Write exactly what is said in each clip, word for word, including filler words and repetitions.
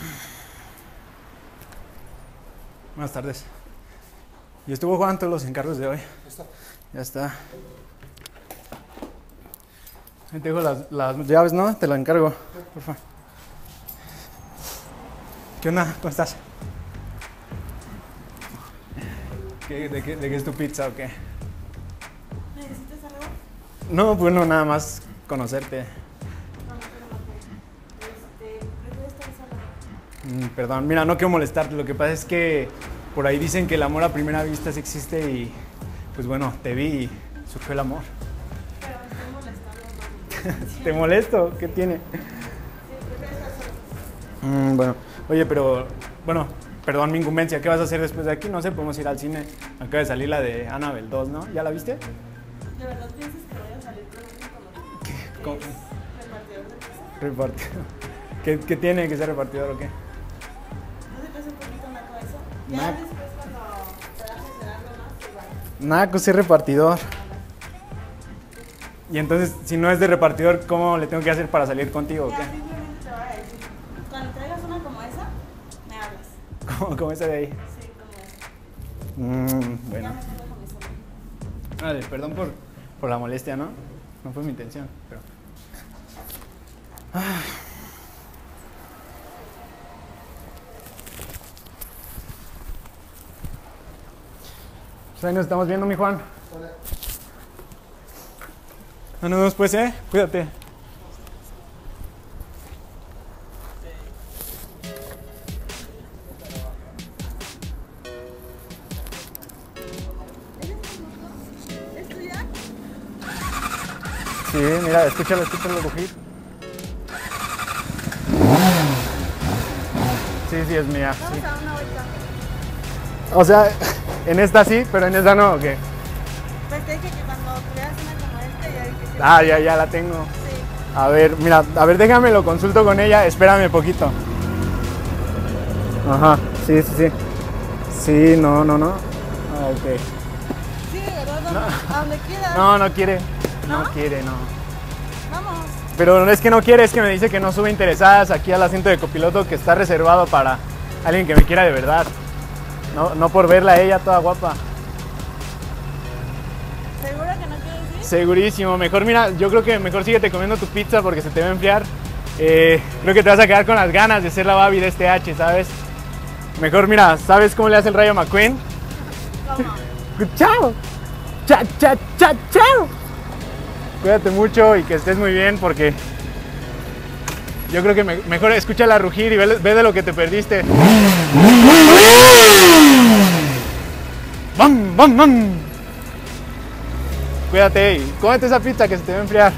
Buenas tardes. ¿Y estuvo Juan todos los encargos de hoy? Ya está. Ya está. Ahí te dejo las, las llaves, ¿no? Te las encargo, por favor. ¿Qué onda? ¿Cómo estás? ¿Qué, de, qué, ¿De qué es tu pizza o qué? ¿Necesitas algo? No, bueno, nada más conocerte. No, pero no te. Este, prefiero estar sola. Mm, perdón, mira, no quiero molestarte. Lo que pasa es que por ahí dicen que el amor a primera vista sí existe y pues bueno, te vi y surgió el amor. Pero me estoy molestando, mami. ¿Te molesto? ¿Qué tiene? Sí, prefiero estar sola. Mm, bueno, oye, pero bueno, perdón mi incumbencia. ¿Qué vas a hacer después de aquí? No sé, podemos ir al cine. Acaba de salir la de Annabelle dos, ¿no? ¿Ya la viste? ¿De verdad piensas que voy a salir con alguien como ¿Qué? que ¿Cómo? es repartidor de pizza? Repartidor. ¿Qué, ¿Qué tiene que ser repartidor o qué? ¿No se te hace un poquito naco eso? Ya Naco. después cuando trabajes en algo más, te va. Naco, soy repartidor. Y entonces, si no es de repartidor, ¿cómo le tengo que hacer para salir contigo o Ya qué? simplemente te voy a decir. Cuando traigas una como esa, me hablas. ¿Cómo, cómo ese de ahí? Sí, como esa. Mm, bueno. Ya me tengo con mi sobrino. Vale, perdón por, por la molestia, ¿no? No fue mi intención, pero... Ah. Pues ahí nos estamos viendo, mi Juan. Hola. No nos vemos pues, ¿eh? Cuídate. ¿Es tuya? Sí, mira, escúchalo, escúchalo rugir. Sí, sí, es mía, sí. Vamos a una vuelta. O sea, en esta sí, pero en esta no, ¿o qué? Pues te dije que cuando tuvieras una como esta, ya vi que sí. Ah, ya, ya la tengo. Sí. A ver, mira, a ver, déjame lo consulto con ella, espérame poquito. Ajá, sí, sí, sí. Sí, no, no, no. Ah, ok. Sí, de verdad, vamos. A donde quieras. No, no quiere. No, ¿No? quiere, no. Vamos. Pero es que no quiere, es que me dice que no sube interesadas aquí al asiento de copiloto que está reservado para alguien que me quiera de verdad. No, no por verla a ella toda guapa. ¿Seguro que no quieres ir? Segurísimo, mejor mira, yo creo que mejor síguete comiendo tu pizza porque se te va a enfriar. Eh, creo que te vas a quedar con las ganas de ser la Babi de este H, ¿sabes? Mejor mira, ¿sabes cómo le hace el Rayo McQueen? ¿Cómo? ¡Chao! ¡Cha, cha, cha, chao! Cuídate mucho y que estés muy bien porque yo creo que me, mejor escúchala rugir y ve, ve de lo que te perdiste. ¡Bam, bam, bam! Cuídate y cómete esa pizza que se te va a enfriar.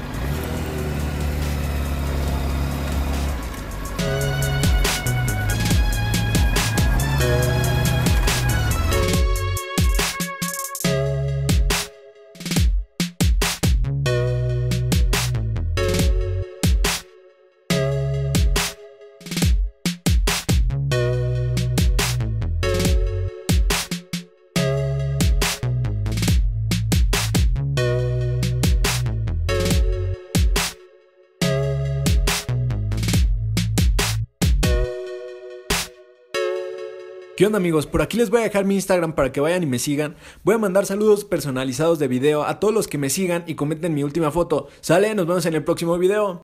¿Qué onda amigos? Por aquí les voy a dejar mi Instagram para que vayan y me sigan. Voy a mandar saludos personalizados de video a todos los que me sigan y comenten mi última foto. ¿Sale? Nos vemos en el próximo video.